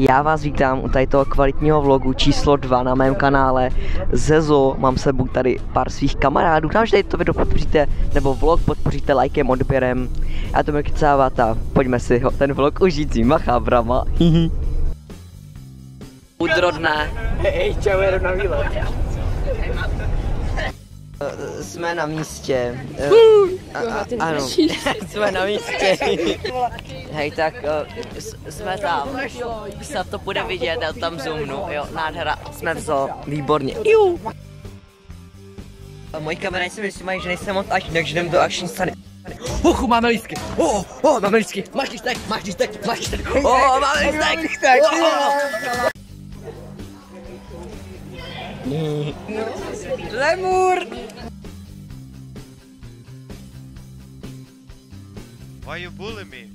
Já vás vítám u tohoto kvalitního vlogu číslo 2 na mém kanále Zezo. Mám s sebou tady pár svých kamarádů. Doufám, že tady to video podpoříte, nebo vlog podpoříte lajkem, odběrem. Já to budu kecávat a pojďme si ten vlog užít s machabrama. Udrodné. Hej, čau, jedu na výlet. Jsme na místě. Ano, jsme na místě. Hej, tak jsme tam. Snad to bude vidět, já tam zoomnu, jo, nádhera. Jsme v zoo, výborně. Moji kamarádi si myslí, že nejsem moc až, takže jdem do action scény. Máme lístky. Máme lístky. Máš lístek, máš lístek, máš lístek. Máme lístek. Lemur! Why you bully me?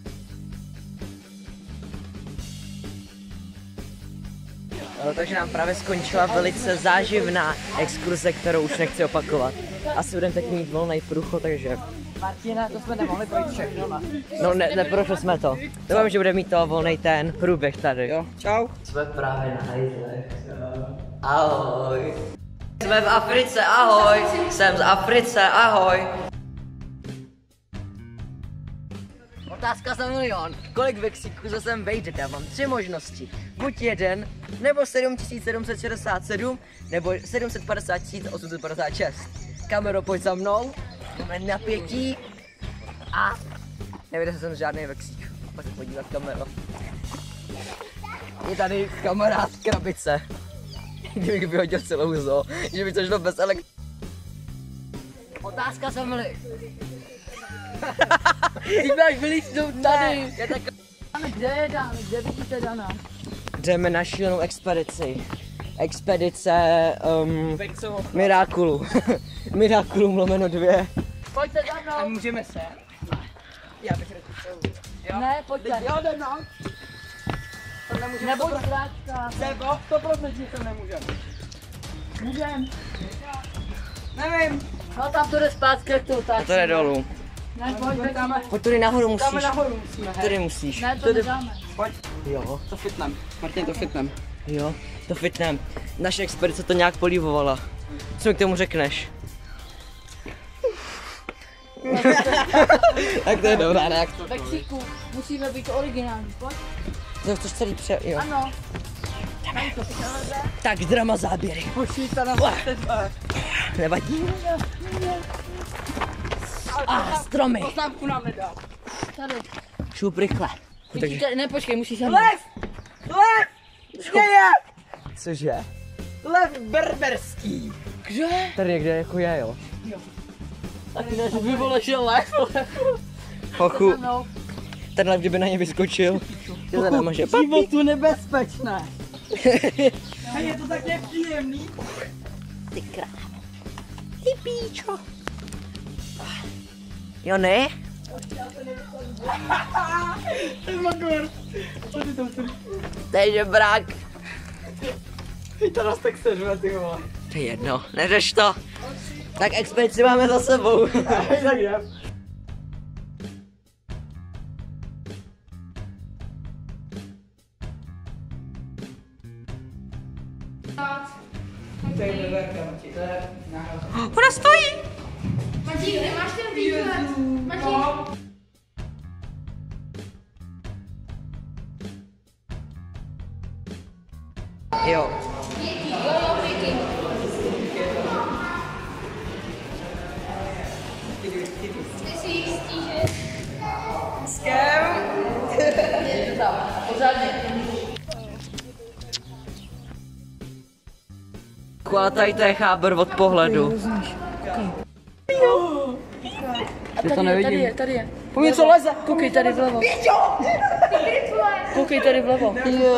Takže nám právě skončila velice záživná exkurze, kterou už nechci opakovat. Asi budeme teď mít volný průchod, takže... Martina, to jsme nemohli projít všechno, ne? No neprošli jsme to. Doufám, že bude mít to volný ten průběh tady. Jo, čau. Jsme právě na hajzlech. Ahoj. Jsme v Africe, ahoj. Jsem z Africe, ahoj. Otázka za milion. Kolik vexíků se sem vejde? Já mám 3 možnosti. Buď jeden, nebo 7767, nebo 750 856. Kamero, pojď za mnou. Máme napětí. A nevěděl jsem žádný vexík. Pojď se podívat, kamero. Je tady kamarád krabice. Kdybych vyhodil celou zoo, že by to šlo bez Otázka za milion. Ty máš vylíznout tady. Kde je Dan? Kde vidíte Dana? Jdeme na šílenou expedici. Expedice Mirakulu. Mirakulum /2. Pojďte za mnou. A můžeme se? Já bych řekl. Ne, pojďte. Jo, jdem no. To nemůžeme. Nebuď zráčka. Sebo, 100% to nemůžeme. Můžem. Nevím. No tam to jde zpátky, jak to otáčí. To jde dolů. Ne, pojď, Pojď tudy nahoru musíš. Tam nahoru musíme. Tudy musíš. ne, to nedáme. Pojď. Jo, To fitnem. Martin, to fitnem. jo, to fitnem. Naše expedice to nějak polívovala. Co mi k tomu řekneš? Tak to je dobrá reakce. Vexíku, musíme být originální, pojď. To chceš celý jo. Ano. Tak drama záběry. Počít na Nevadí. Stromy. poznámku nám nedá. Tady. Šup rychle. Vidíte, ne, počkej, musíš sem. Lev! Lev! Kde je? Cože? Lev berberský. Kde? Tady někde jako je, jo. A ty ne, by bylo, že lev. Hochu, No, tenhle kdyby na ně vyskočil, že za náma, že Životu nebezpečné. A je to tak nepříjemný. Ty krávo. Ty píčo. Jo ne? Ten magor. Co ty to chceš? To je žebrák. To nás tak seřve, ty vole. To je jedno, neřeš to. Tak expedici máme za sebou. Tak jdem. To je beberka, Mati, to je náhrada. Ona stojí. Matík, nemáš ten výhled? Matík. Jo. Ty si jistý, že? Ale tady to je chábr od pohledu. a tady je, tady je. Po mě co leze? Koukej tady vlevo. Koukej tady vlevo.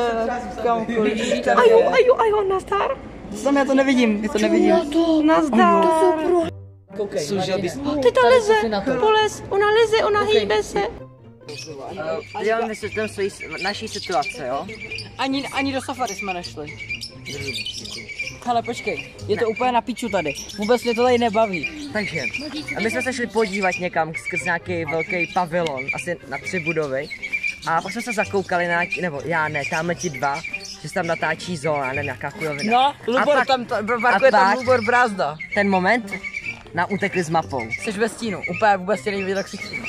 Ajo, nazdar. Sam já to nevidím, já to nevidím. Nazdar. Koukej. Ty to leze, polez, ona leze, ona hýbe se. Já vám vysvětlím naší situace, jo? Ani do safari jsme nešli. Hele, počkej, je to úplně na piču tady. Vůbec mě to tady nebaví. Takže, my jsme se šli podívat někam skrz nějaký velký pavilon, asi na 3 budovy. A pak jsme se zakoukali na, nebo já ne, tamhle ti dva, že se tam natáčí zóna, nevím jaká chujovina. No, Lubor, pak- tam parkuje tam pak- Lubor Brázda. Ten moment nám utekli s mapou. Jsi ve stínu, úplně vůbec tě není vidět, jak si chci.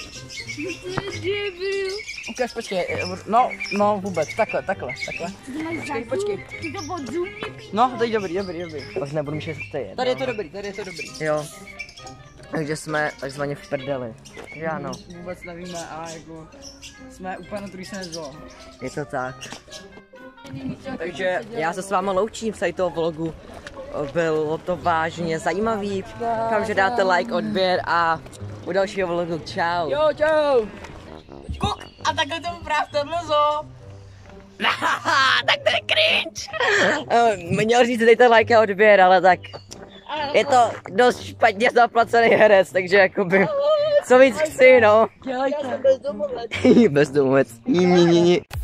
Ukaž, počkej, no vůbec, takhle. Počkej. Ty to odzum No, teď dobrý. Už nebudu myšlet, co to je. Tady je to dobrý. Jo. Takže jsme takzvaně v prdeli. že ano, Vůbec nevíme a jako jsme úplně na druhé straně zoo. je to tak. Takže já se s váma loučím z tady toho vlogu. Bylo to vážně zajímavý. Doufám, že dáte like, odběr a u dalšího vlogu čau. Jo, čau! Kuk, a takhle to právě tenhle zoo. Tak to je cringe. Měl říct, dejte like a odběr, ale tak je to dost špatně zaplacený herec, takže jakoby co víc chci, no. Dělejte. Bezdomovec. Bezdomovec.